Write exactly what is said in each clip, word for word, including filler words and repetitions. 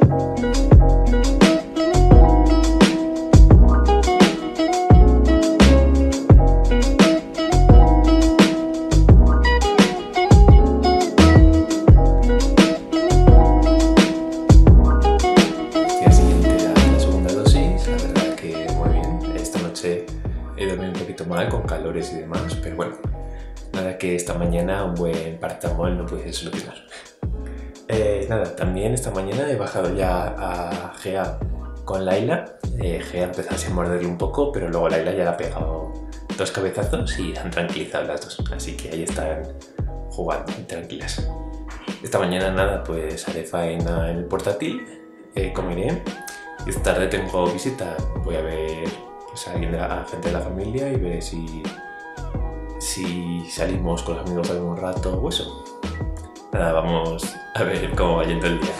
He dormido un poquito mal con calores y demás, pero bueno, nada que esta mañana un buen paracetamol no puede solucionar. Eh, nada, también esta mañana he bajado ya a Gea con Laila. Eh, Gea empezó a morderle un poco, pero luego Laila ya le ha pegado dos cabezazos y han tranquilizado las dos, así que ahí están jugando tranquilas. Esta mañana nada, pues haré faena en el portátil, eh, comeré y esta tarde tengo visita, voy a ver pues, a alguien de la a gente de la familia y veré si, si salimos con los amigos algún rato o eso. Nada, vamos a ver cómo va yendo el día.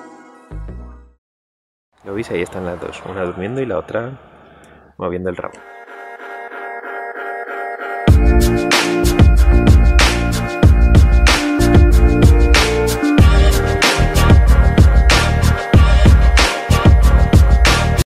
¿Lo veis? Ahí están las dos, una durmiendo y la otra moviendo el rabo.